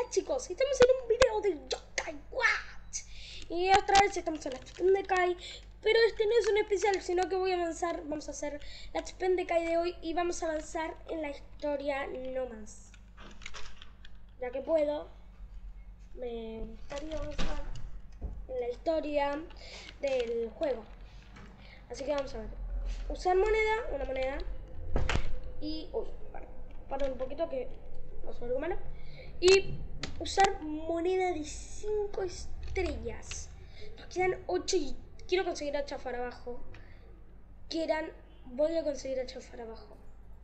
chicos, estamos en un video de Yokai Watch. Y otra vez estamos en la Chipendekai. Pero este no es un especial, sino que vamos a hacer la Chipendekai de hoy. Y vamos a avanzar en la historia no más. Ya que puedo, me gustaría avanzar en la historia del juego. Así que vamos a ver. Usar moneda, una moneda. Y... uy, para un poquito que... vamos a ver algo malo. Y usar moneda de 5 estrellas. Nos quedan 8 y quiero conseguir a Chafarabajo. Voy a conseguir a Chafarabajo.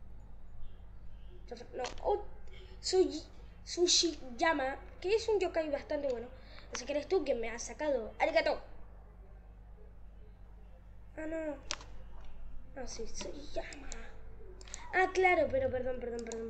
No, Tsushiyama, que es un yokai bastante bueno. Así que eres tú quien me has sacado. ¡Arigato! Ah, no. Ah, sí, Tsushiyama. Ah, claro, pero perdón.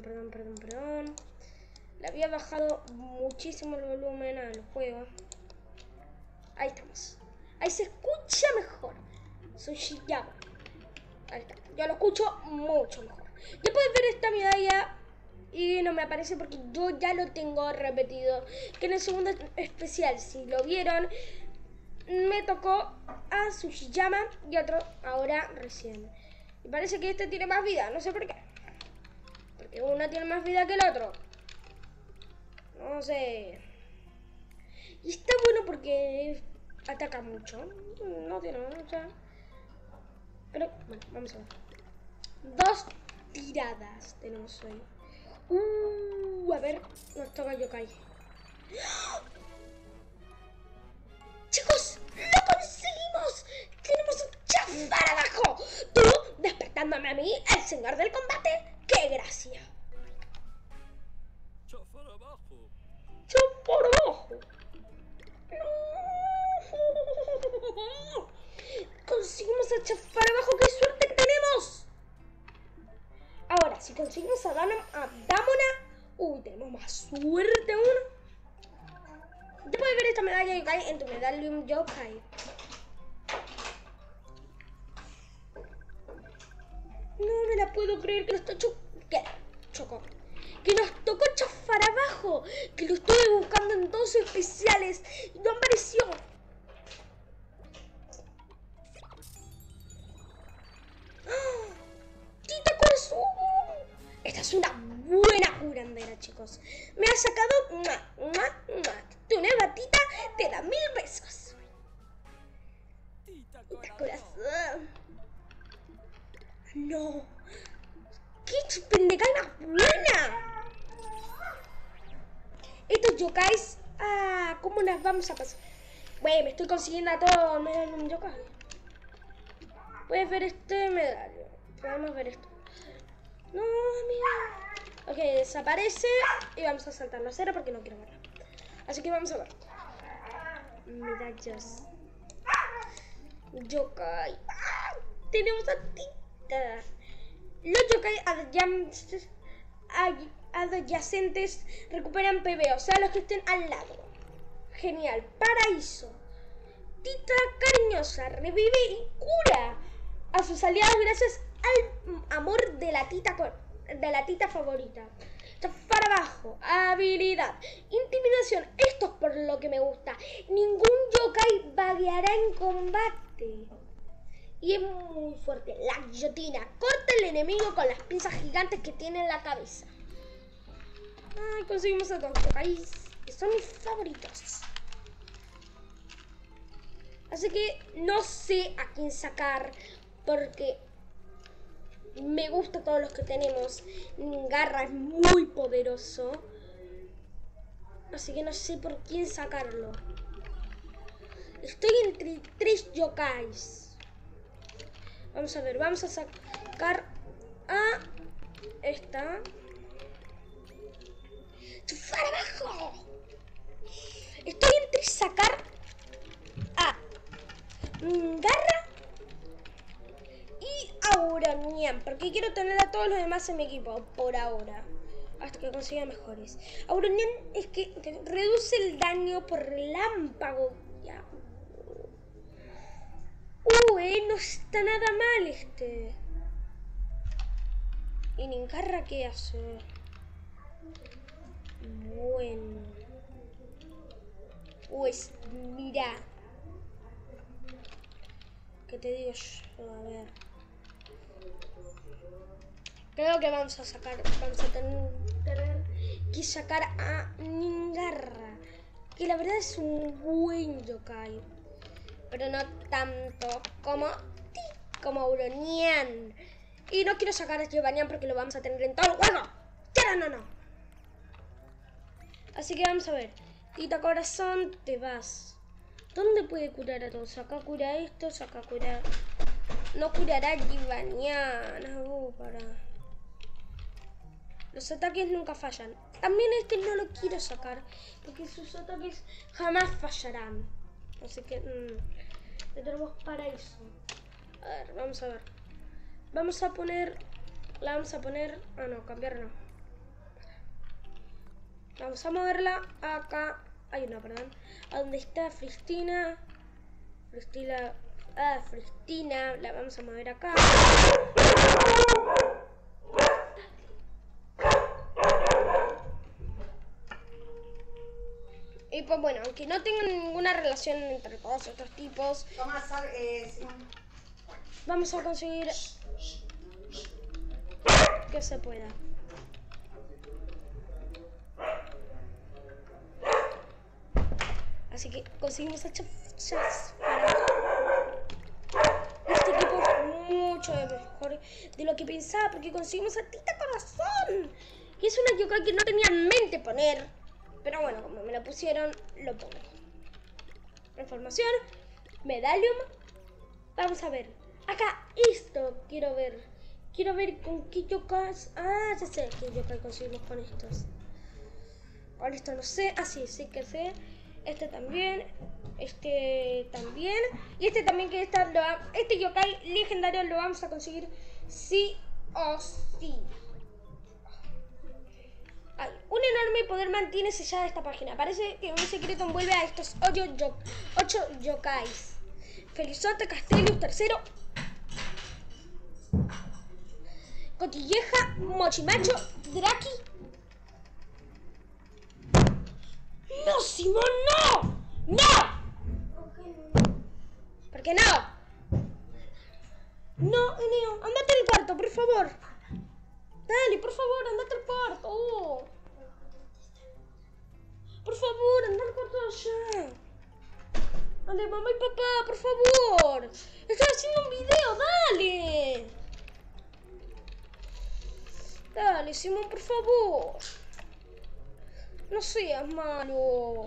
Le había bajado muchísimo el volumen al juego. Ahí estamos. Ahí se escucha mejor. Tsushiyama. Ahí está. Yo lo escucho mucho mejor. Ya puedes ver esta medalla. Y no me aparece porque yo ya lo tengo repetido. Que en el segundo especial, si lo vieron, me tocó a Tsushiyama y otro ahora recién. Y parece que este tiene más vida, no sé por qué. Porque uno tiene más vida que el otro. No sé. Y está bueno porque ataca mucho. No tiene mucha. Pero bueno, vamos a ver. 2 tiradas tenemos hoy. A ver, nos toca Yokai. ¡Chicos! ¡Lo conseguimos! ¡Tenemos un Chafarabajo! Tú despertándome a mí, el señor del combate. ¡Qué gracia! Chafarabajo. ¡Chafarabajo! ¡No! ¡Conseguimos a Chafarabajo! ¡Qué suerte que tenemos! Ahora, si conseguimos a Damona... uy, tenemos más suerte aún. Ya puedes ver esta medalla Yokai en tu Medallium Yokai. No me la puedo creer que nos tocó... Que nos tocó Chafarabajo. Que lo estuve buscando en 2 especiales y no apareció. ¡Oh! ¡Tita Corazón! Esta es una buena curandera, chicos. Me ha sacado... Tu nueva tita te da 1000 besos. Tita Corazón. No. ¡Qué Chipendekai más buena! Estos yokais... ah, ¿cómo las vamos a pasar? Güey, me estoy consiguiendo a todos un yokai. Puedes ver este medallo. Podemos ver esto. No, mira. Ok, desaparece. Y vamos a saltarlo a 0 porque no quiero verlo. Así que vamos a ver. Medallas. Yokai. ¡Ah! Tenemos a Tita. Los yokai adyacentes recuperan PB, o sea, los que estén al lado. Genial. Paraíso. Tita cariñosa revive y cura a sus aliados gracias al amor de la tita favorita. Chafarabajo, habilidad, intimidación. Esto es por lo que me gusta. Ningún yokai vagueará en combate. Y es muy fuerte. La guillotina. Corta al enemigo con las pinzas gigantes que tiene en la cabeza. Ay, conseguimos a todos los yokais, que son mis favoritos. Así que no sé a quién sacar, porque me gustan todos los que tenemos. Garra es muy poderoso. Así que no sé por quién sacarlo. Estoy entre 3 yokais. Vamos a ver, vamos a sacar a esta. ¡Chafarabajo! Estoy entre sacar a Garra y Auronian, porque quiero tener a todos los demás en mi equipo por ahora, hasta que consiga mejores. Auronian es que reduce el daño por relámpago. Ya. No está nada mal este. ¿Y Nincarra qué hace? Bueno. Pues mira. ¿Qué te digo yo? A ver. Creo que vamos a tener que sacar a Ningarra. Que la verdad es un buen yokai. Pero no tanto como Uronian. Y no quiero sacar a Giovannian porque lo vamos a tener en todo el juego. ¡Ya no! Así que vamos a ver. Tita Corazón, te vas. ¿Dónde puede curar a todos? Acá cura esto, acá cura... No curará Giovannian. Para... Los ataques nunca fallan. También este no lo quiero sacar. Porque sus ataques jamás fallarán. Así que... le tenemos para eso. A ver, vamos a ver. Vamos a poner... La vamos a poner... Ah, no, cambiar no. Vamos a moverla acá. Ay, no, perdón. A donde está Fristina. Fristina. La vamos a mover acá. Y pues bueno, aunque no tengan ninguna relación entre todos estos tipos, vamos a conseguir que se pueda. Así que conseguimos a Chafchas. Este equipo es mucho mejor de lo que pensaba, porque conseguimos a Tita Corazón. Y es una yokai que no tenía en mente poner. Pero bueno, como me lo pusieron, lo pongo. Información, Medallium. Vamos a ver. Acá, esto quiero ver. Quiero ver con qué yokais. Ah, ya sé qué yokai conseguimos con estos. Con esto no sé. Ah, sí que sé. Este también. Este también. Y este también que está. Este yokai legendario lo vamos a conseguir sí o sí. Ay, un enorme poder mantiene sellada esta página. Parece que un secreto envuelve a estos 8 yokais. Felizonte, Castellus, tercero. Cotilleja, Mochimacho, Draki. ¡No, Simón, no! ¡No! ¿Por qué no? No, Eneo, andate al cuarto, por favor. Dale, por favor, andate al cuarto. Por favor, anda al cuarto allá. Dale, mamá y papá, por favor. Estoy haciendo un video, dale. Dale, Simón, por favor. No seas malo.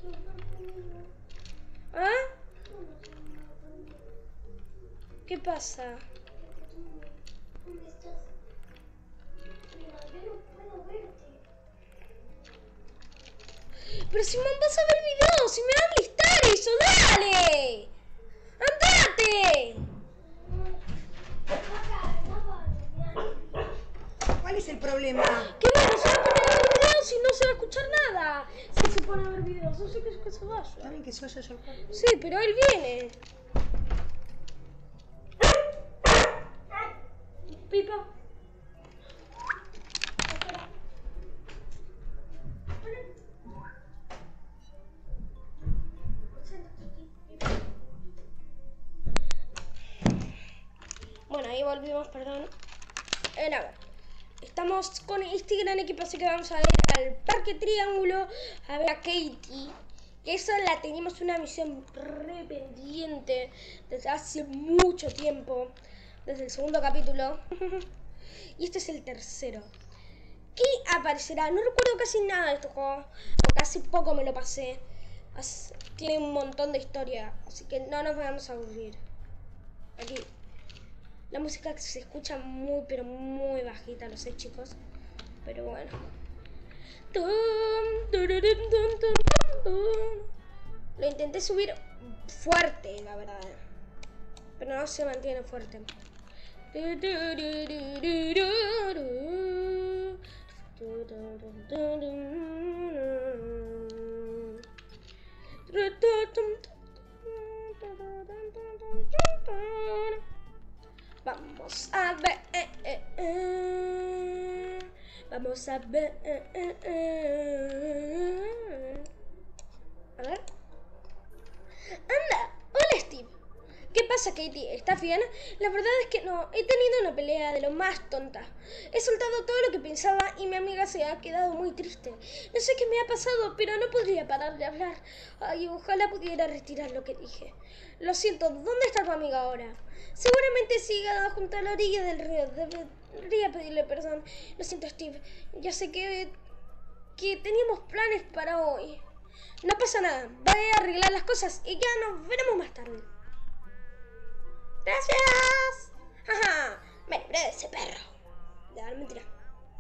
¿Ah? ¿Qué pasa? ¿Dónde estás? Mira, yo no puedo verte. Pero Simón, vas a ver videos, si me va a listar eso, dale. ¡Andate! ¿Cuál es el problema? ¿Qué bueno? Se va a poner a ver videos y no se va a escuchar nada. Si se pone a ver videos, no sé qué es que se vaya. ¿Saben que se vaya yo al cuarto? Sí, pero él viene. Pipa. Bueno, ahí volvimos, perdón. A ver. Estamos con este gran equipo, así que vamos a ir al Parque Triángulo a ver a Katie. Que esa la teníamos una misión re pendiente desde hace mucho tiempo. Desde el segundo capítulo. Y este es el tercero. ¿Qué aparecerá? No recuerdo casi nada de este juego. Porque hace poco me lo pasé. Tiene un montón de historia. Así que no nos vamos a aburrir. Aquí. La música se escucha muy, pero muy bajita, lo sé, chicos. Pero bueno. Lo intenté subir fuerte, la verdad. Pero no se mantiene fuerte. Vamos a ver. Vamos a ver. A ver. pasa, Katie? ¿Estás bien? La verdad es que no. He tenido una pelea de lo más tonta. He soltado todo lo que pensaba y mi amiga se ha quedado muy triste. No sé qué me ha pasado, pero no podría parar de hablar. Ay, ojalá pudiera retirar lo que dije. Lo siento, ¿dónde está tu amiga ahora? Seguramente siga junto a la orilla del río. Debería pedirle perdón. Lo siento, Steve. Ya sé que teníamos planes para hoy. No pasa nada. Voy a arreglar las cosas y ya nos veremos más tarde. ¡Gracias! ¡Jaja! Me libré de ese perro. Ya, no, mentira.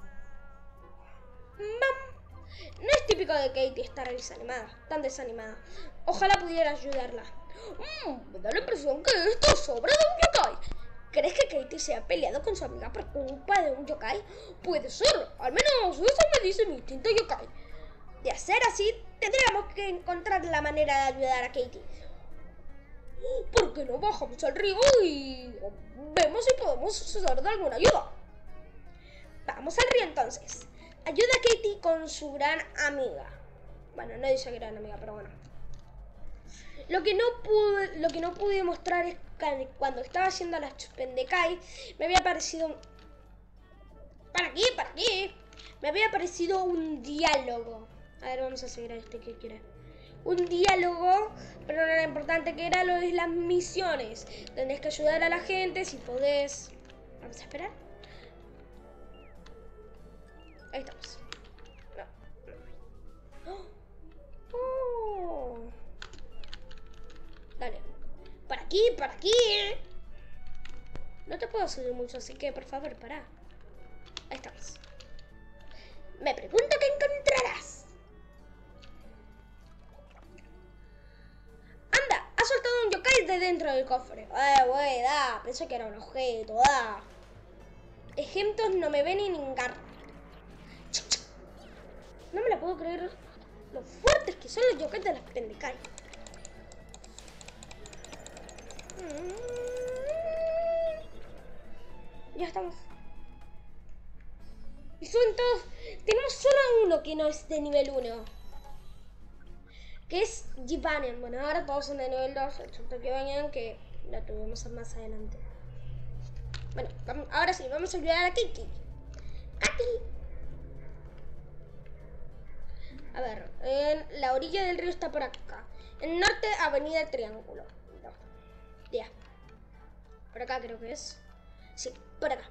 No es típico de Katie estar tan desanimada. Ojalá pudiera ayudarla. Me da la impresión que esto es obra de un yokai. ¿Crees que Katie se ha peleado con su amiga por culpa de un yokai? Puede ser. Al menos eso me dice mi instinto yokai. De hacer así, tendríamos que encontrar la manera de ayudar a Katie. ¿Por qué no bajamos al río y vemos si podemos ser de alguna ayuda? Vamos al río entonces. Ayuda a Katie con su gran amiga. Bueno, no dice gran amiga, pero bueno. Lo que no pude mostrar es que cuando estaba haciendo las Pendekai, me había aparecido... Para aquí. Me había aparecido un diálogo. A ver, vamos a seguir a este que quiere. Un diálogo, pero no era importante que era lo de las misiones. Tenés que ayudar a la gente si podés. Vamos a esperar. Ahí estamos. No. Oh. Dale. Para aquí. No te puedo subir mucho, así que por favor, pará. Ahí estamos. Me pregunto qué encontrarás. Anda, ha soltado un yokai de dentro del cofre. Güey, da. Pensé que era un objeto, da. Ejemplos no me ven ni engarran. No me la puedo creer lo fuertes que son los yokais de las Pendekai. Ya estamos. Y son todos. Tenemos solo uno que no es de nivel 1. Que es Jibanen. Bueno, ahora todos son de nivel 2. Excepto que vayan, que lo tuvimos más adelante. Bueno, ahora sí, vamos a ayudar a Katie. A ver, en la orilla del río está por acá. En norte, avenida Triángulo. Ya. Por acá creo que es. Sí, por acá.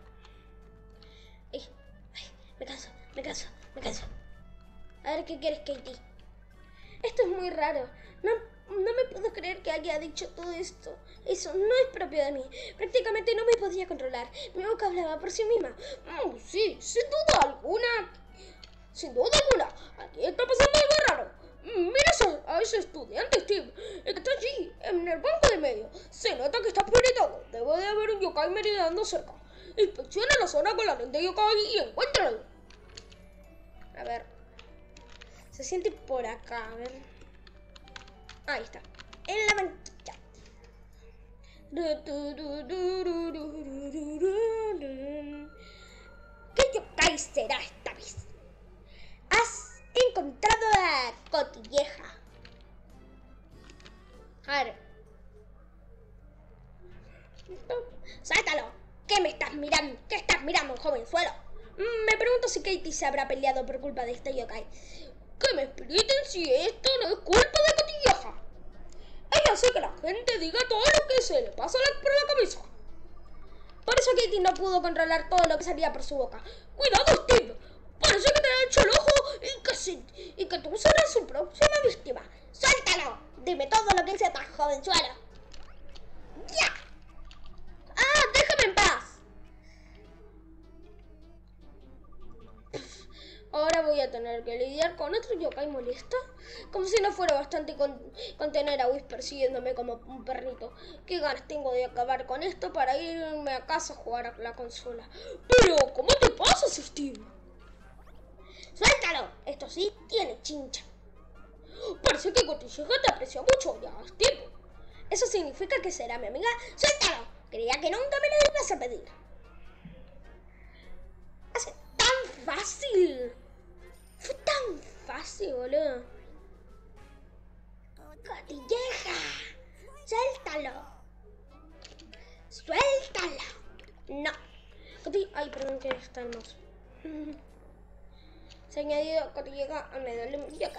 Me canso. A ver, ¿qué quieres, Katie? Esto es muy raro. No me puedo creer que haya dicho todo esto. Eso no es propio de mí. Prácticamente no me podía controlar. Mi boca hablaba por sí misma. Sí, sin duda alguna. Aquí está pasando algo raro. Mira a ese estudiante, Steve. El que está allí, en el banco de medio. Se nota que está prioritado. Debe de haber un yokai meridando cerca. Inspecciona la zona con la lente yokai y encuéntralo. A ver. Se siente por acá, a ver. Ahí está. En la manchita. ¿Qué yokai será esta vez? Has encontrado a Cotilleja. A ver. ¡Sáltalo! ¿Qué me estás mirando? ¿Qué estás mirando, jovenzuelo? Me pregunto si Katie se habrá peleado por culpa de este yokai. Que me expliquen si esto no es culpa de Cotilleja. Ella hace que la gente diga todo lo que se le pasa por la cabeza. Por eso Katie no pudo controlar todo lo que salía por su boca. ¡Cuidado, Steve! Parece que te ha hecho el ojo y que tú serás su próxima víctima. ¡Suéltalo! Dime todo lo que sepas, jovenzuelo. ¡Ya! ¡Déjame en paz! Ahora voy a tener que lidiar con otro yokai molesto. Como si no fuera bastante con tener a Whisper siguiéndome como un perrito. Qué ganas tengo de acabar con esto para irme a casa a jugar a la consola. Pero, ¿cómo te pasas, Steve? ¡Suéltalo! Esto sí tiene chincha. Parece que Cotilleja te aprecia mucho ya, Steve. Eso significa que será mi amiga. ¡Suéltalo! Creía que nunca me lo ibas a pedir. Hace tan fácil. Fue tan fácil, boludo. Cotilleja, suéltalo. ¡Suéltalo! No. Ay, perdón que está el mouse. Se ha añadido Cotilleja a Medallón Yokai.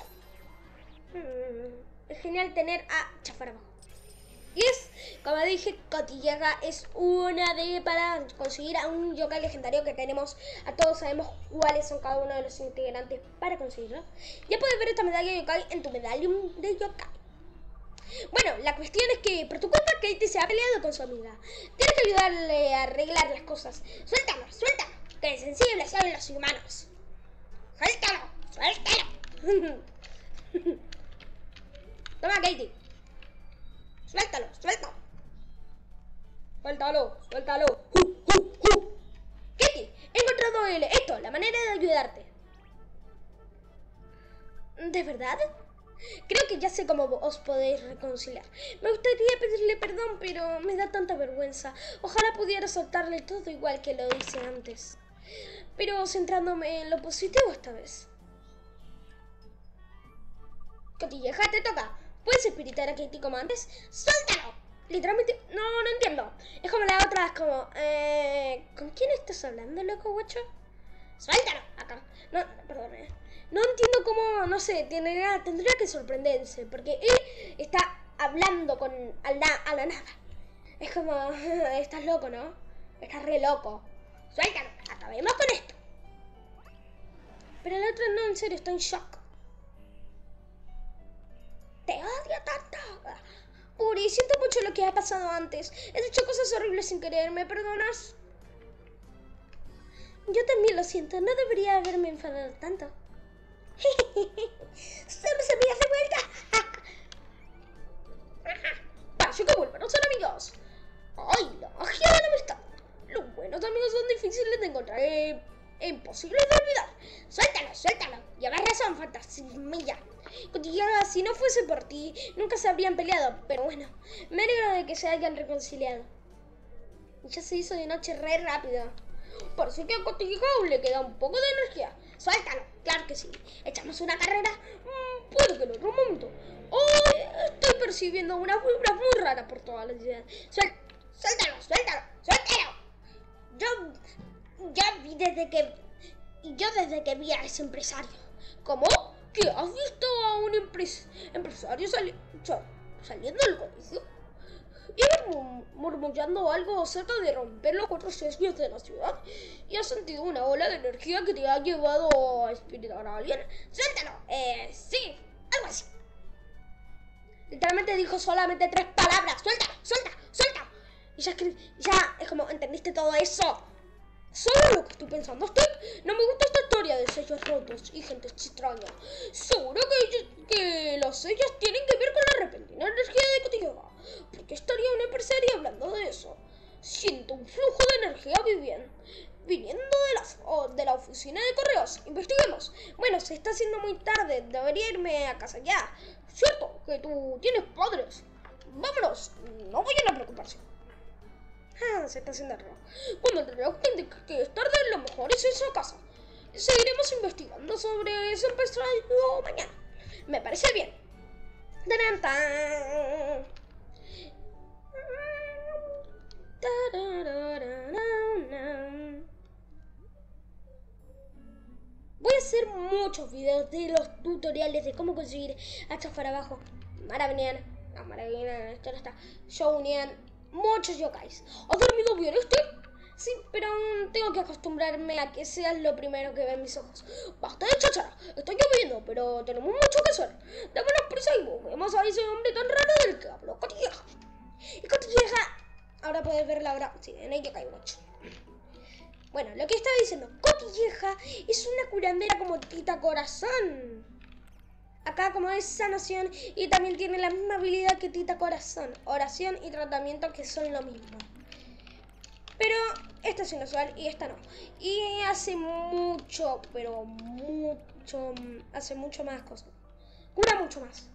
Es genial tener a Chafarabajo. Y es, como dije, Cotilleja es una de para conseguir a un yokai legendario que tenemos. A todos sabemos cuáles son cada uno de los integrantes para conseguirlo. Ya puedes ver esta medalla de yokai en tu medallón de yokai. Bueno, la cuestión es que por tu culpa Katie se ha peleado con su amiga. Tienes que ayudarle a arreglar las cosas. Suéltalo, suéltalo, que sensibles son los humanos. Suéltalo, suéltalo. Toma, Katie. Suéltalo, suéltalo. Suéltalo, suéltalo. Katie, he encontrado la manera de ayudarte. ¿De verdad? Creo que ya sé cómo os podéis reconciliar. Me gustaría pedirle perdón, pero me da tanta vergüenza. Ojalá pudiera soltarle todo igual que lo hice antes. Pero centrándome en lo positivo esta vez. Cotilleja, te toca. ¿Puedes espiritar a Katie como antes? ¡Suéltalo! Literalmente, no entiendo. Es como la otra, es como, ¿con quién estás hablando, loco, guacho? ¡Suéltalo! Acá. No, perdón, No entiendo cómo, no sé, tendría que sorprenderse, porque él está hablando a la nada. Es como, estás loco, ¿no? Estás re loco. Suéltalo, acabemos con esto. Pero la otra no, en serio, está en shock. Te odio tanto. Uri, siento mucho lo que ha pasado antes. He hecho cosas horribles sin querer, ¿me perdonas? Yo también lo siento, no debería haberme enfadado tanto. ¡Somos amigas de vuelta! Parece que vuelven a ser amigos. ¡Ay, la magia de la amistad! Los buenos amigos son difíciles de encontrar e imposibles de olvidar. Suéltalo, suéltalo. Llevas razón, fantasmilla. Cotilleja, si no fuese por ti, nunca se habrían peleado. Pero bueno, me alegro de que se hayan reconciliado. Ya se hizo de noche re rápido. Parece que a Cotilleja le queda un poco de energía. Suéltalo, claro que sí. ¿Echamos una carrera? Puede que en otro momento. Hoy estoy percibiendo una vibra muy rara por toda la ciudad. Suéltalo, suéltalo, suéltalo. Yo desde que vi a ese empresario. ¿Cómo? ¿Qué? ¿Has visto a un empresario saliendo del colegio? Iba murmullando algo acerca de romper los 4 sellos de la ciudad y has sentido una ola de energía que te ha llevado a espiritar a alguien. ¡Suéltalo! Sí, algo así. Literalmente dijo solamente 3 palabras. ¡Suelta! ¡Suelta! ¡Suelta! Y ya es como, ¿entendiste todo eso? ¿Sabes lo que estoy pensando? No me gusta esta historia de sellos rotos y gente extraña. Seguro que los sellos tienen que ver con la repentina energía de Cotilleja. ¿Por qué estaría un empresario hablando de eso? Siento un flujo de energía viniendo de la oficina de correos. Investiguemos. Bueno, se está haciendo muy tarde. Debería irme a casa ya. Cierto que tú tienes padres. Vámonos. No vayan a preocuparse. Se está haciendo raro. Cuando el reloj indica que es tarde, lo mejor es irse a casa. Seguiremos investigando sobre ese empresario mañana. Me parece bien. ¡Tarán, tan! Voy a hacer muchos videos de los tutoriales de cómo conseguir a Chafarabajo, Maravian, esto no está, Shounian, muchos yokais. ¿Has dormido bien Sí, pero aún tengo que acostumbrarme a que seas lo primero que ven mis ojos. Basta de cháchara, está lloviendo, pero tenemos mucho que hacer. Dámonos prisa y busquemos a ese hombre tan raro del que habló Cotilleja. Y Cotilleja, ahora puedes ver la hora, sí, en el yokai 8. Bueno, lo que estaba diciendo, Cotilleja es una curandera como Tita Corazón. Acá como es sanación y también tiene la misma habilidad que Tita Corazón. Oración y tratamiento que son lo mismo. Pero esta es inusual y esta no. Y hace mucho, pero mucho, hace mucho más cosas. Cura mucho más.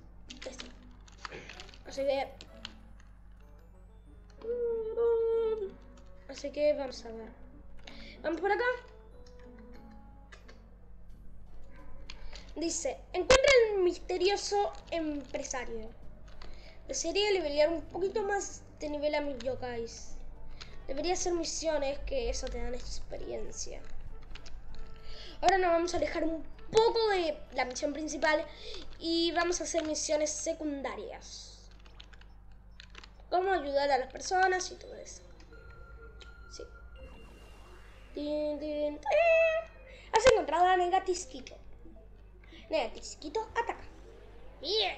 Así que vamos a ver. Vamos por acá. Dice, encuentra el misterioso empresario. Desearía levelear un poquito más de nivel a mis yokais. Debería ser misiones, que eso te dan experiencia. Ahora nos vamos a alejar un poco de la misión principal y vamos a hacer misiones secundarias. Cómo ayudar a las personas y todo eso. Sí. Tin, tin, tin. Has encontrado a Negatisquito. Negatisquito, ataca. Bien.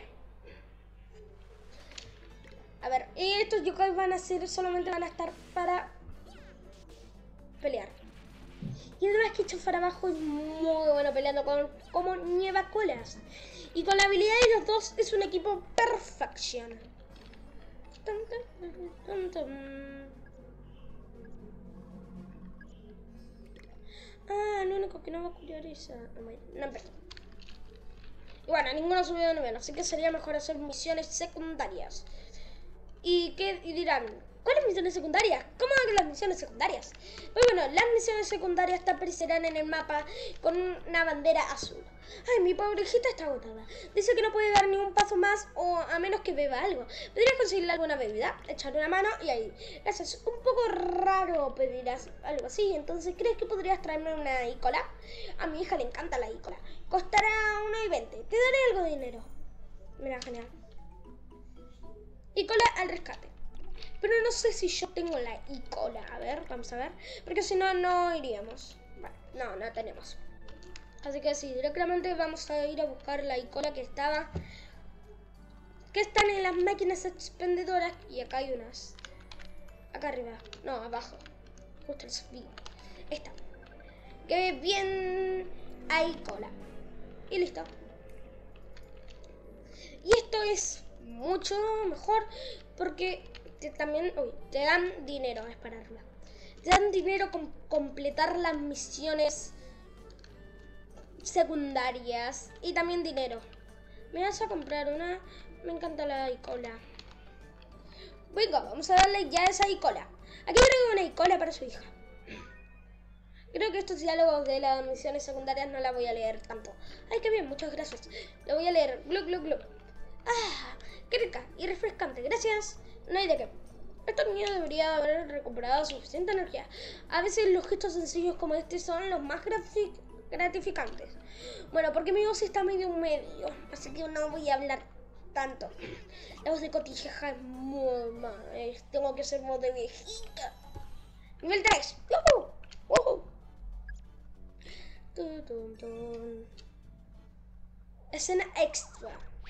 A ver, estos yokai van a ser, solamente van a estar para pelear. Y además que Chofar abajo es muy bueno peleando como Nievacolas. Y con la habilidad de los dos es un equipo perfección. Ah, lo único que no va a curar es a... No, perdón. Y bueno, ninguno subió de nivel, así que sería mejor hacer misiones secundarias. Y dirán, ¿cuáles misiones secundarias? ¿Cómo que las misiones secundarias? Pues bueno, las misiones secundarias te aparecerán en el mapa con una bandera azul. Ay, mi pobrejita está agotada. Dice que no puede dar ni un paso más o a menos que beba algo. ¿Podrías conseguirle alguna bebida? Echarle una mano y ahí. Gracias. Un poco raro pedirás algo así. Entonces, ¿crees que podrías traerme una icola? A mi hija le encanta la icola. Costará 1,20. Te daré algo de dinero. Mira, genial. Icola al rescate. Pero no sé si yo tengo la icola. A ver, vamos a ver. Porque si no, no iríamos. Vale, no tenemos. Así que sí, directamente vamos a ir a buscar la icola que están en las máquinas expendedoras. Y acá hay unas. Acá arriba. No, abajo. Justo el subí. Esta. Que bien hay cola. Y listo. Y esto es mucho mejor porque también te dan dinero a dispararla. Te dan dinero con completar las misiones secundarias y también dinero. Me vas a comprar una. Me encanta la icola. Venga, vamos a darle ya esa icola. Aquí traigo una icola para su hija. Creo que estos diálogos de las misiones secundarias no la voy a leer tanto. Ay, qué bien, muchas gracias. Lo voy a leer. Glug, glug, glug. Ah, qué rica y refrescante. Gracias. No hay de qué. Esta niña debería haber recuperado suficiente energía. A veces los gestos sencillos como este son los más gratificantes. Bueno, porque mi voz está medio así que no voy a hablar tanto. La voz de Cotilleja es muy mal. Tengo que hacer voz de viejita. Nivel 3. ¡Woohoo! ¡Woohoo! Escena extra.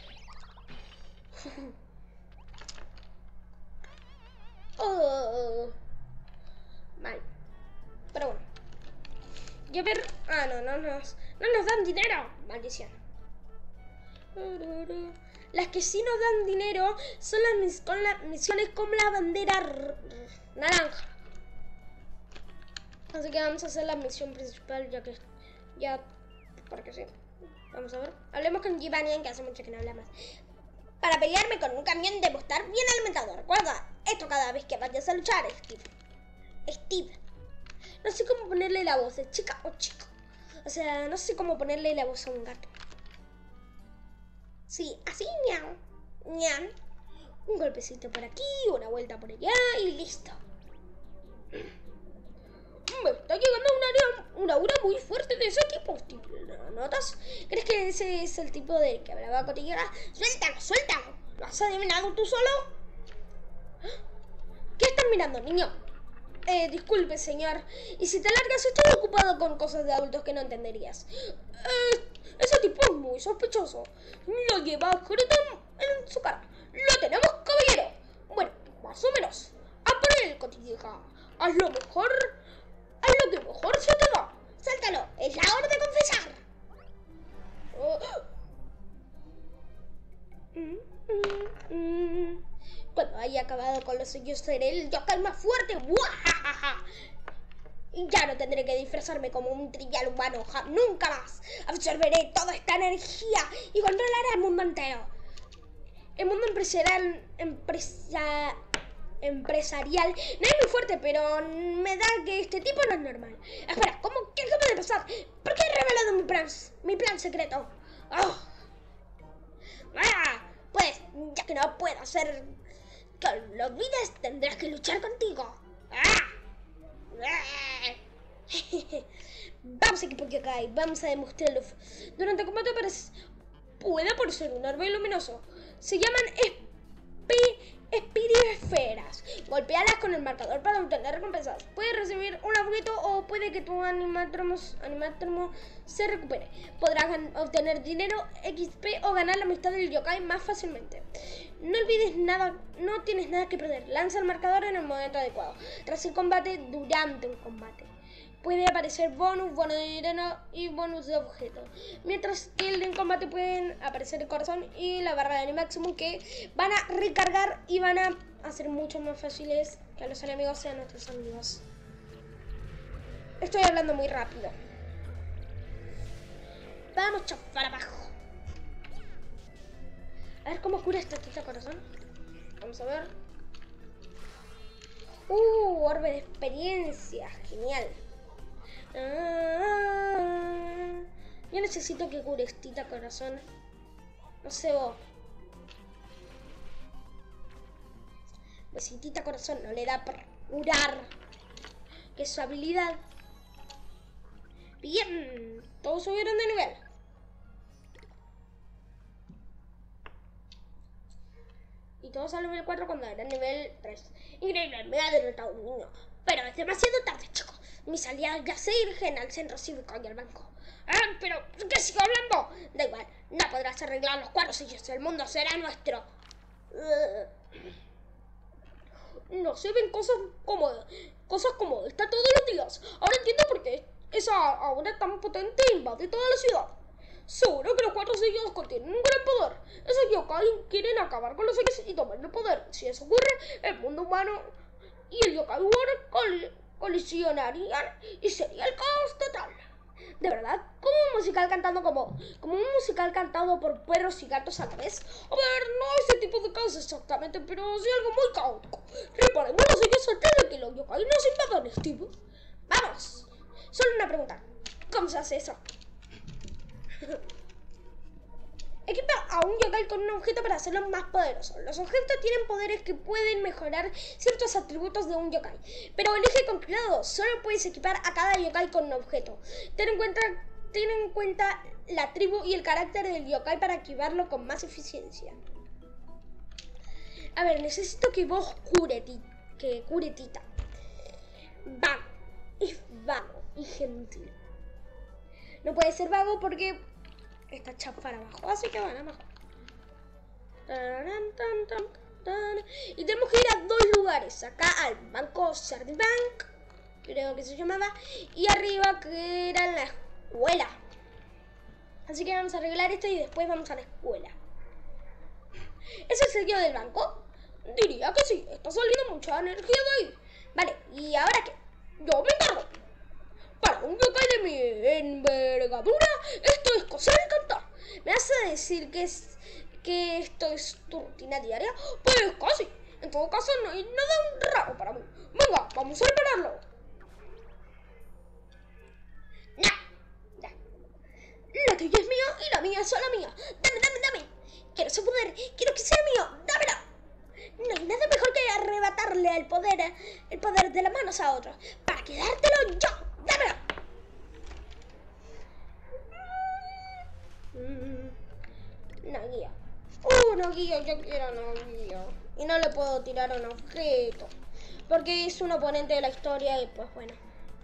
Oh. Mal. Pero bueno. Y a ver. Ah, no nos dan dinero. Maldición. Las que sí nos dan dinero son las misiones con la bandera naranja. Así que vamos a hacer la misión principal porque sí. Vamos a ver. Hablemos con Givanian, que hace mucho que no hablamos. Para pelearme con un camión debo estar bien alimentado. Recuerda esto cada vez que vayas a luchar, Steve. No sé cómo ponerle la voz de chica o chico. O sea, no sé cómo ponerle la voz a un gato. Sí, así, miau. Miau. Un golpecito por aquí, una vuelta por allá y listo. Me está llegando una aura muy fuerte de ese tipo. ¿Lo notas? ¿Crees que ese es el tipo de que hablaba Cotillera? ¡Suéltalo! ¿Lo has adivinado tú solo? ¿Qué estás mirando, niño? Disculpe, señor. Y si te largas, estoy ocupado con cosas de adultos que no entenderías. Ese tipo es muy sospechoso. Lo lleva Jeritan en su cara. ¡Lo tenemos, caballero! Bueno, más o menos. A por él, Cotilleja. Haz lo que mejor se te da. ¡Suéltalo! ¡Es la hora de confesar! Cuando haya acabado con los sellos seré el yokai más fuerte. Y ya no tendré que disfrazarme como un trivial humano. Nunca más. Absorberé toda esta energía y controlaré el mundo entero. El mundo empresarial no es muy fuerte, pero me da que este tipo no es normal. Espera, ¿qué acaba de pasar? ¿Por qué he revelado mi plan secreto? Pues, ya que no puedo hacer que lo olvides, tendrás que luchar contigo. Vamos, equipo Yokai, vamos a demostrarlo. Durante el combate puede aparecer un árbol luminoso. Se llaman espirisferas. Golpealas con el marcador para obtener recompensas. Puedes recibir un objeto o puede que tu animatromo se recupere. Podrás obtener dinero, XP o ganar la amistad del yokai más fácilmente. No olvides nada, no tienes nada que perder. Lanza el marcador en el momento adecuado. Tras el combate, durante un combate. Puede aparecer bonus de dinero y bonus de objetos. Mientras que en el combate pueden aparecer el corazón y la barra de Animaximum, que van a recargar y van a hacer mucho más fáciles que los enemigos sean nuestros amigos. Estoy hablando muy rápido. Vamos a chafar abajo. A ver cómo cura esta tita corazón. Vamos a ver. Orbe de experiencia. Genial. Yo necesito que cures, tita corazón. No sé vos. Pues si tita corazón no le da para curar, que es su habilidad. Bien, todos subieron de nivel. Y todos al nivel 4 cuando era nivel 3. Increíble, me ha derrotado un niño. Pero es demasiado tarde, chicos. Mis aliados ya se dirigen al centro cívico y al banco. Pero, ¿qué sigo hablando? Da igual, no podrás arreglar los 4 sillos. El mundo será nuestro. No se ven cosas como esta todos los días. Ahora entiendo por qué esa aura tan potente invade toda la ciudad. Seguro que los 4 sillos contienen un gran poder. Esos yokai quieren acabar con los X y tomar el poder. Si eso ocurre, el mundo humano y el yokai humano colisionarían y sería el caos total. De verdad, como un musical cantando como un musical cantado por perros y gatos a la vez. A ver, no ese tipo de caos exactamente, pero sí algo muy caótico. Reparemos los sillos antes de que los yokai nos invadan, Steve. Vamos. Solo una pregunta. ¿Cómo se hace eso? Equipa a un yokai con un objeto para hacerlo más poderoso. Los objetos tienen poderes que pueden mejorar ciertos atributos de un yokai, pero elige con cuidado. Solo puedes equipar a cada yokai con un objeto. Ten en cuenta la tribu y el carácter del yokai para activarlo con más eficiencia. A ver, necesito que vos cure Tita. Vago. Es vago y gentil. No puede ser vago porque está chafar abajo, así que van abajo. Y tenemos que ir a 2 lugares. Acá al banco Sardibank, creo que se llamaba, y arriba que era la escuela. Así que vamos a arreglar esto y después vamos a la escuela. ¿Es el sello del banco? Diría que sí, está saliendo mucha energía de ahí. Vale, ¿y ahora qué? Yo me encargo. Para un yokai de mi envergadura, esto es coser y cantar. ¿Me vas a decir que esto es tu rutina diaria? Pues casi. En todo caso, no hay nada raro para mí. Venga, vamos a repararlo. No. La tuya es mía y la mía es solo mía. Dame. Quiero ese poder. Quiero que sea mío. Dámelo. No hay nada mejor que arrebatarle el poder de las manos a otros para quedártelo yo. ¡Dámelo! Una guía. Una guía, yo quiero una guía. Y no le puedo tirar un objeto porque es un oponente de la historia y pues bueno.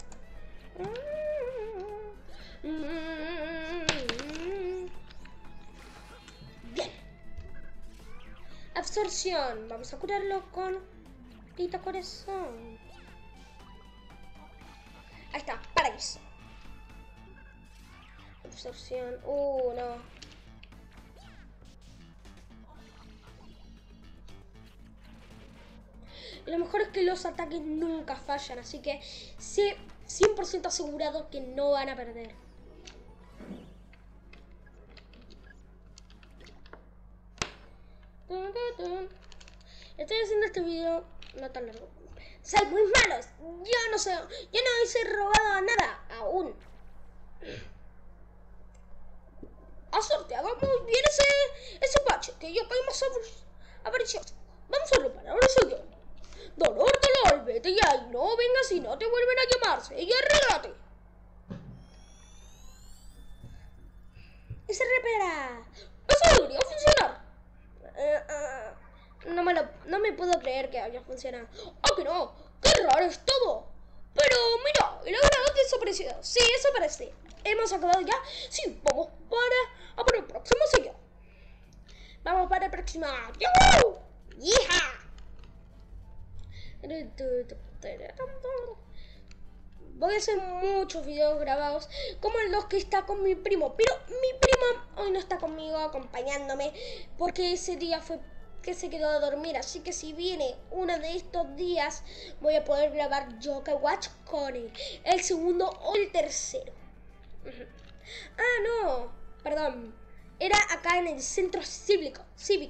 Bien. Absorción. Vamos a curarlo con tita corazón. Ahí está, paraíso. Absorción. No. Lo mejor es que los ataques nunca fallan, así que sé 100% asegurado que no van a perder. Estoy haciendo este video no tan largo. ¡Son muy malos! Yo no he robado nada aún. Ha sorteado muy bien ese bache que yo caí más avaricioso. Vamos a reparar ese guión. Dolor. vete ya y no vengas si no te vuelven a llamar. Y arréglate. Ese repera. Eso debería funcionar. No me puedo creer que haya funcionado. ¡Oh, que no! ¡Qué raro es todo! Pero mira, el agregado desaparecido. Sí, eso parece. ¿Hemos acabado ya? Sí, vamos para el próximo sello. Vamos para el próximo. ¡Yuhu! ¡Hija! Voy a hacer muchos videos grabados como los que está con mi primo. Pero mi primo hoy no está conmigo acompañándome porque ese día fue que se quedó a dormir. Así que si viene uno de estos días voy a poder grabar Yokai Watch con él. El segundo o el tercero. Ah, no. Perdón. Era acá en el centro cívico.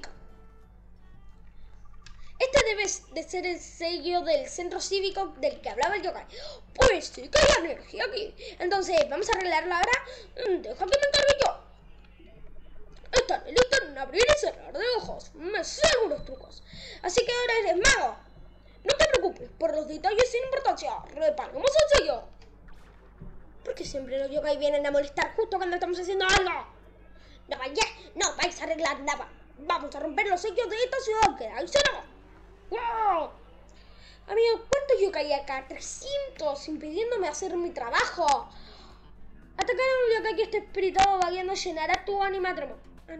Este debe de ser el sello del centro cívico del que hablaba el yokai. Pues sí que hay energía aquí. Entonces, vamos a arreglarlo ahora. Deja que me encargue yo. Esta lista en abrir y cerrar de ojos. Me sé algunos trucos. Así que ahora eres mago. No te preocupes por los detalles sin importancia. Reparemos el sello. Porque siempre los yokai vienen a molestar justo cuando estamos haciendo algo. No vais a arreglar nada. Vamos a romper los sellos de esta ciudad que ahí será. ¡Wow! Amigo, ¿cuántos yokai hay acá? 300, impidiéndome hacer mi trabajo. Atacar a un yokai que esté espiritado vagueando llenará tu animámetro.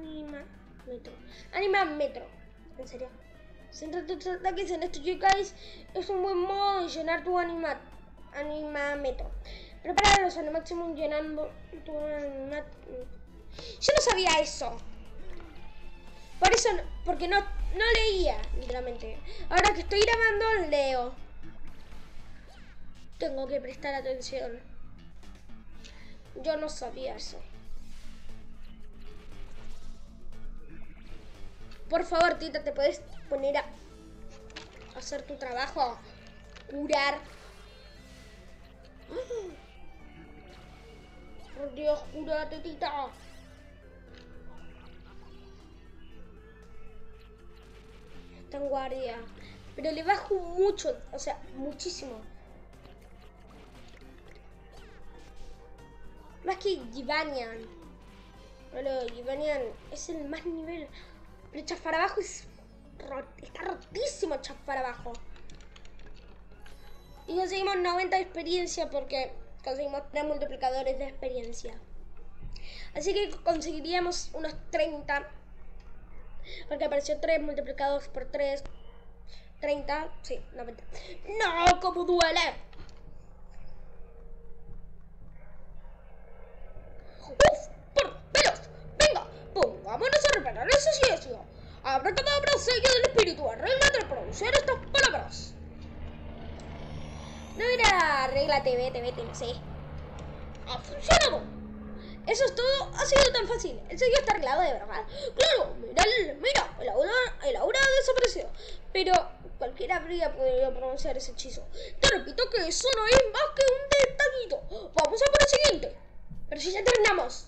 Animámetro. En serio. Centra tus ataques en estos yokais. Es un buen modo de llenar tu animámetro. Prepáralos al máximo llenando tu animámetro. Yo no sabía eso. Por eso, porque no leía, literalmente. Ahora que estoy grabando, leo. Tengo que prestar atención. Yo no sabía eso. Por favor, Tita, ¿te puedes poner a hacer tu trabajo? Curar. Por Dios, cúrate, Tita. Está en guardia. Pero le bajo mucho, o sea, muchísimo. Más que Givanian. Bueno, Givanian es el más nivel. Pero chafar abajo está rotísimo chafar abajo. Y conseguimos 90 de experiencia porque conseguimos 3 multiplicadores de experiencia. Así que conseguiríamos unos 30. Porque apareció 3 multiplicados por 3. 30, sí, 90. ¡No! ¡Cómo duele! ¡Uf! ¡Por pelos! ¡Venga! ¡Pongámonos a reparar ese silencio! ¡Abracadabra, sello del espíritu! ¡Arréglate al pronunciar estas palabras! No era arréglate, vete, no sé. ¡Ha funcionado! Eso es todo, ha sido tan fácil. El sello está arreglado de verdad. Claro, mira, el aura ha desaparecido. Pero cualquiera habría podido pronunciar ese hechizo. Te repito que eso no es más que un detallito. Vamos a por el siguiente. Pero si ya terminamos.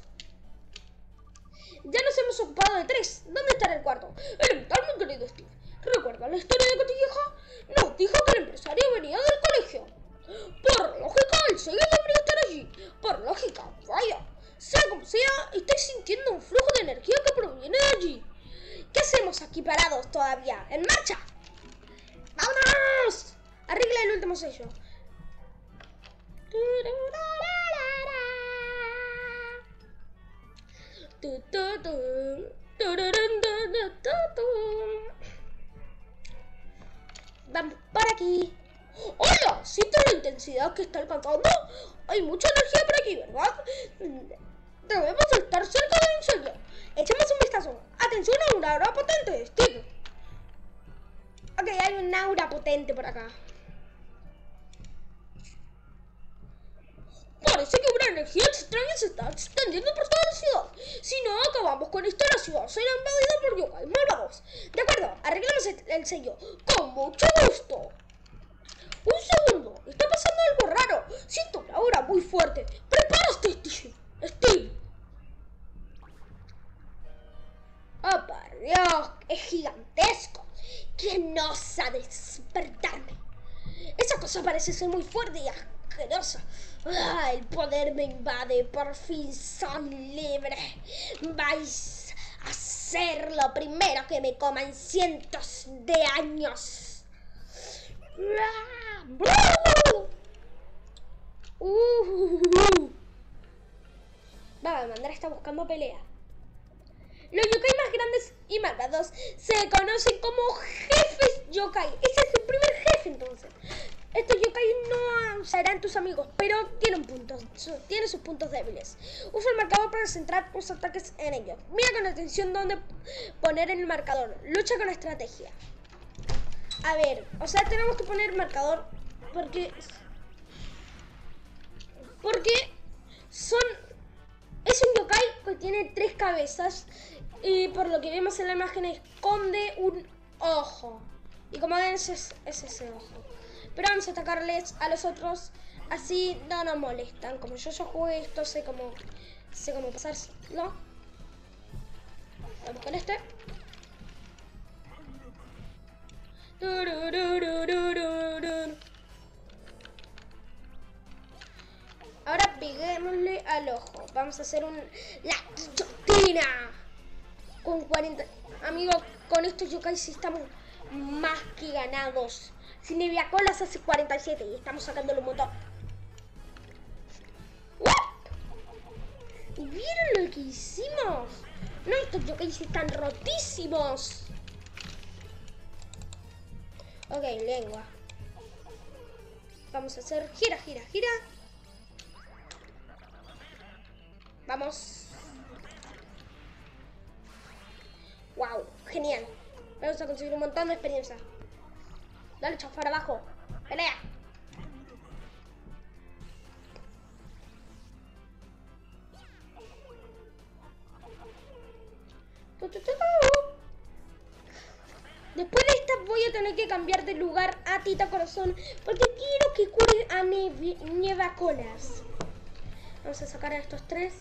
Ya nos hemos ocupado de 3. ¿Dónde estará el cuarto? Elemental, mi querido Steve. ¿Recuerdas la historia de Cotilleja? Nos dijo que el empresario venía del colegio. Por lógica, el sello debería estar allí. Por lógica, vaya. Sea como sea, estoy sintiendo un flujo de energía que proviene de allí. ¿Qué hacemos aquí parados todavía? ¡En marcha! ¡Vámonos! Arregla el último sello. Vamos para aquí. ¡Hola! ¿Sientes la intensidad que está alcanzando? Hay mucha energía por aquí, ¿verdad? Debemos estar cerca del incendio. Echemos un vistazo. Atención a un aura potente, Steve. Ok, hay un aura potente por acá. Parece que una energía extraña se está extendiendo por toda la ciudad. Si no acabamos con esto, la ciudad será invadida por yokai malvados. De acuerdo, arreglamos el sello. Con mucho gusto. Un segundo, está pasando algo raro. Siento una aura muy fuerte. ¡Prepárate, Steve! ¡Oh, por Dios! ¡Es gigantesco! ¿Quién osa despertarme? Esa cosa parece ser muy fuerte y asquerosa. Ah, el poder me invade. Por fin son libres. Vais a ser lo primero que me coma en cientos de años. Va, Mandara está buscando pelea. Los yokai más grandes y malvados se conocen como jefes yokai. Ese es el primer jefe, entonces. Estos yokai no serán tus amigos, pero tienen sus puntos débiles. Usa el marcador para centrar tus ataques en ellos. Mira con atención dónde poner el marcador. Lucha con estrategia. A ver, o sea, tenemos que poner marcador porque es un yokai que tiene 3 cabezas y por lo que vemos en la imagen esconde un ojo. Y como ven es ese ojo. Pero vamos a atacarles a los otros, así no nos molestan. Como yo jugué esto, sé cómo pasárselo. Vamos con este. Ahora peguémosle al ojo. Vamos a hacer la guillotina. Con 40. Amigos, con estos yokai sí estamos más que ganados. Sin Nevacolas hace 47 y estamos sacándolo un montón. ¿Vieron lo que hicimos? No, estos yokai están rotísimos. Ok, lengua. Vamos a hacer gira. Vamos. Wow, genial. Vamos a conseguir un montón de experiencia. Dale, chafar abajo. Pelea. Después de esta voy a tener que cambiar de lugar a Tita Corazón porque quiero que cure a Nevacolas. Vamos a sacar a estos 3.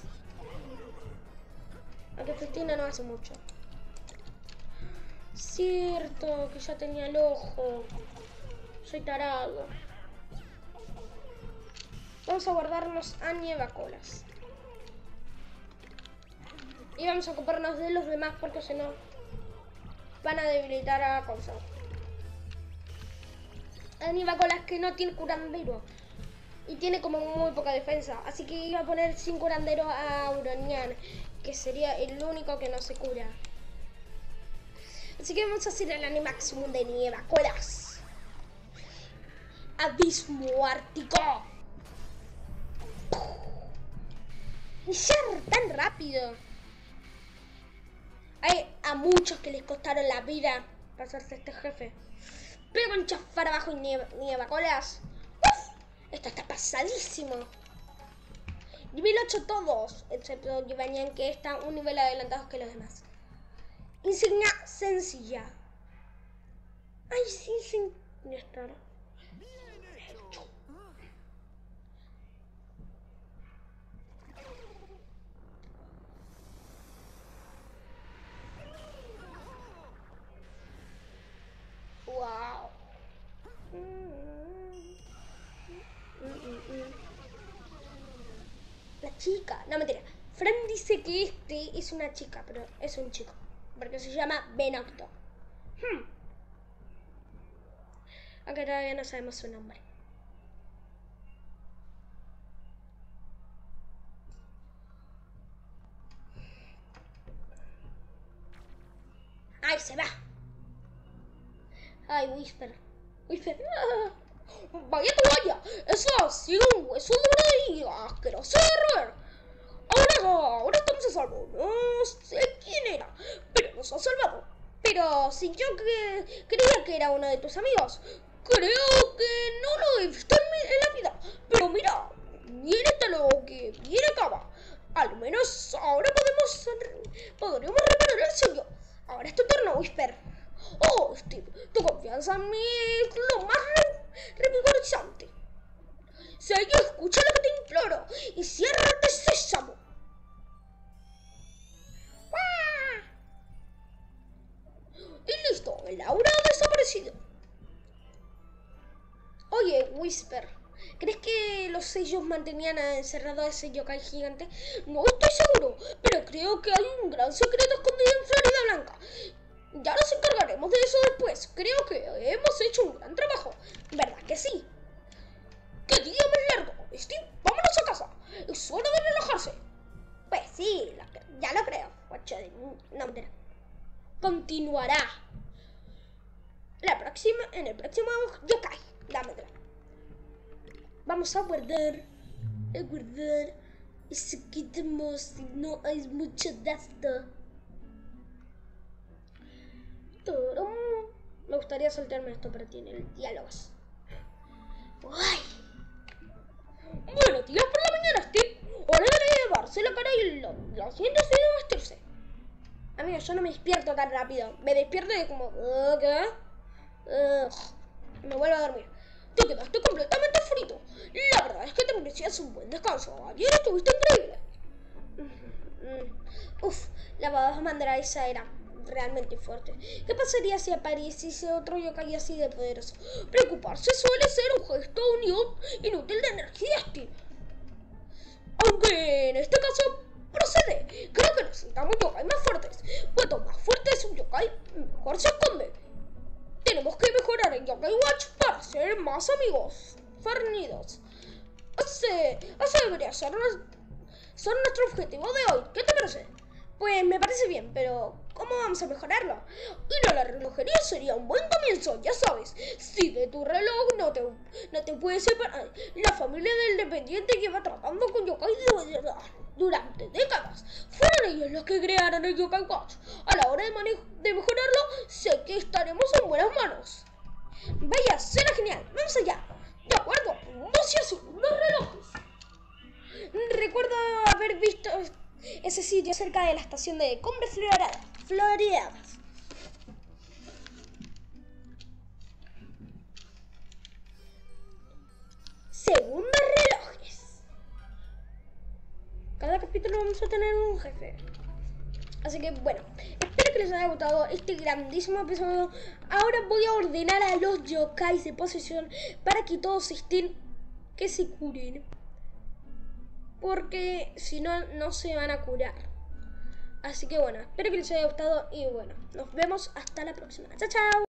Aunque Festina no hace mucho. Cierto que ya tenía el ojo. Soy tarado. Vamos a guardarnos a Nevacolas. Y vamos a ocuparnos de los demás porque si no van a debilitar a Corazón. A Nevacolas que no tiene curandero. Y tiene como muy poca defensa. Así que iba a poner sin curandero a Uronian, que sería el único que no se cura. Así que vamos a hacer el Animaximum de Nevacolas. Abismo Ártico. Y ya tan rápido. Hay a muchos que les costaron la vida pasarse a este jefe. Pero con chafar abajo y Nevacolas. ¡Uf! Esto está pasadísimo. Nivel 8 todos, excepto Givanian, que está un nivel adelantado que los demás. Insignia sencilla. Ay, sí, ya está. Wow. La chica, no mentira. Fran dice que este es una chica, pero es un chico. Porque se llama Benocto. Aunque todavía no sabemos su nombre. ¡Ay, se va! ¡Ay, Whisper! ¡Vaya toalla! ¡Eso ha sido un hueso duro y asqueroso de roer! Ahora estamos a salvo. No sé quién era, pero nos ha salvado. Pero si yo creía que era uno de tus amigos, creo que no lo he visto en la vida. Pero mira, bien está lo que bien acaba. Al menos ahora podríamos reparar el suyo. Ahora es tu turno, Whisper. Oh, Steve, tu confianza en mí es lo más revigorizante. Seguí, escucha lo que te imploro y ciérrate sésamo. Y listo, el aura ha desaparecido. Oye, Whisper, ¿crees que los sellos mantenían encerrado a ese yokai gigante? No estoy seguro, pero creo que hay un gran secreto escondido en Florida Blanca. Ya nos encargaremos de eso después. Creo que hemos hecho un gran trabajo. ¿Verdad que sí? ¡Qué día más largo! Steve, vámonos a casa. Es hora de relajarse. Pues sí, ya lo creo. No, mentira. Continuará. En el próximo yokai. Dámela. Vamos a guardar. Y si quitamos, no hay mucho gasto. Me gustaría saltarme esto, pero tiene diálogos. ¡Ay! Buenos días por la mañana, Steve. Hora de lavarse la cara y los dientes y de vestirse. Amigo, yo no me despierto tan rápido. Me despierto y como... ¿qué? Me vuelvo a dormir. Te quedaste completamente frito. La verdad es que te merecías un buen descanso. Ayer estuviste increíble. Uf, la voz mandaraisa era realmente fuerte. ¿Qué pasaría si apareciese otro yokai así de poderoso? Preocuparse suele ser un gesto inútil de energía, Steve. Aunque en este caso procede. Creo que necesitamos yokai más fuertes. Cuanto más fuerte es un yokai, mejor se esconde. Tenemos que mejorar en Yokai Watch para ser más amigos fornidos. Ese debería ser nuestro objetivo de hoy. ¿Qué te parece? Pues me parece bien, pero ¿cómo vamos a mejorarlo? Ir a la relojería sería un buen comienzo, ya sabes. Sigue tu reloj, no te puedes separar. La familia del dependiente lleva tratando con yokai durante décadas. Fueron ellos los que crearon el Yokai Watch. A la hora de mejorarlo, sé que estaremos en buenas manos. Vaya, será genial. Vamos allá. De acuerdo, vamos a subir los relojes. Recuerdo haber visto ese sitio cerca de la estación de Cumbres Floreadas. Segundos relojes. Cada capítulo vamos a tener un jefe. Así que bueno, espero que les haya gustado este grandísimo episodio. Ahora voy a ordenar a los yokais de posesión para que todos estén, que se curen. Porque si no, no se van a curar. Así que bueno, espero que les haya gustado y bueno, nos vemos hasta la próxima. Chao, chao.